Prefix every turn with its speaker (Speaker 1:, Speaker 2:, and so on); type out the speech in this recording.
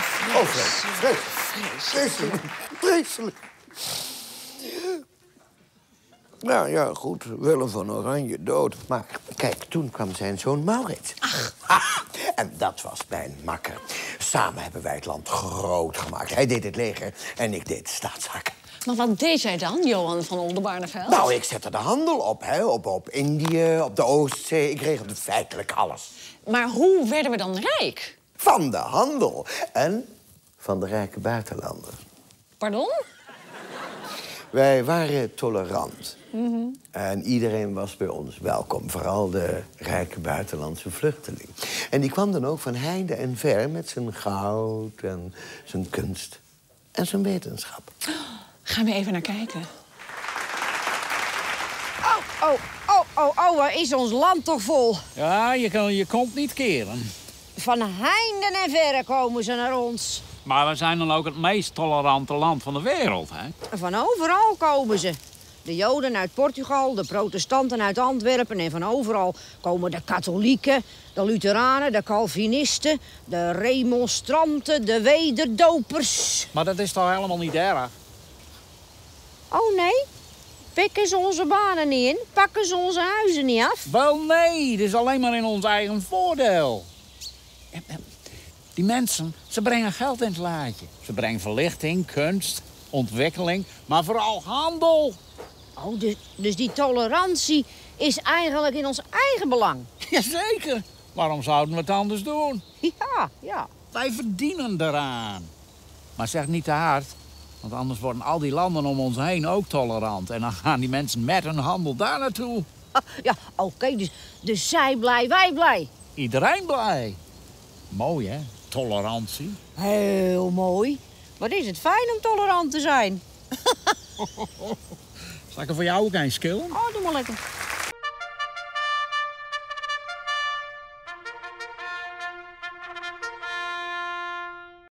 Speaker 1: Oh, vreselijk. Nou ja, goed, Willem van Oranje dood. Maar kijk, toen kwam zijn zoon Maurits. Ach. En dat was mijn makker. Samen hebben wij het land groot gemaakt. Hij deed het leger en ik deed staatszaken.
Speaker 2: Maar wat deed jij dan, Johan van Oldenbarneveld?
Speaker 1: Nou, ik zette de handel op, hè. Op Indië, op de Oostzee. Ik regelde feitelijk alles.
Speaker 2: Maar hoe werden we dan rijk?
Speaker 1: Van de handel en van de rijke buitenlanders.
Speaker 2: Pardon?
Speaker 1: Wij waren tolerant. En iedereen was bij ons welkom. Vooral de rijke buitenlandse vluchteling. En die kwam dan ook van heinde en ver met zijn goud en zijn kunst en zijn wetenschap.
Speaker 2: Gaan we even naar kijken.
Speaker 3: Waar is ons land toch vol?
Speaker 4: Ja, je kan je kont niet keren.
Speaker 3: Van heinden en verre komen ze naar ons.
Speaker 4: Maar we zijn dan ook het meest tolerante land van de wereld, hè?
Speaker 3: Van overal komen ze. De Joden uit Portugal, de protestanten uit Antwerpen... en van overal komen de katholieken, de Lutheranen, de Calvinisten... de remonstranten, de wederdopers.
Speaker 4: Maar dat is toch helemaal niet erg?
Speaker 3: Oh, nee? Pikken ze onze banen niet in? Pakken ze onze huizen niet af?
Speaker 4: Wel, nee, dit is alleen maar in ons eigen voordeel. Die mensen, ze brengen geld in het laadje. Ze brengen verlichting, kunst, ontwikkeling, maar vooral handel.
Speaker 3: Oh, dus die tolerantie is eigenlijk in ons eigen belang?
Speaker 4: Jazeker. Waarom zouden we het anders doen?
Speaker 3: Ja.
Speaker 4: Wij verdienen eraan. Maar zeg niet te hard, want anders worden al die landen om ons heen ook tolerant. En dan gaan die mensen met hun handel daar naartoe.
Speaker 3: Ja, oké, dus zij blij, wij blij.
Speaker 4: Iedereen blij. Mooi, hè? Tolerantie.
Speaker 3: Heel mooi. Wat is het fijn om tolerant te zijn.
Speaker 4: Zal ik er voor jou ook een skillen?
Speaker 3: Oh, doe maar lekker.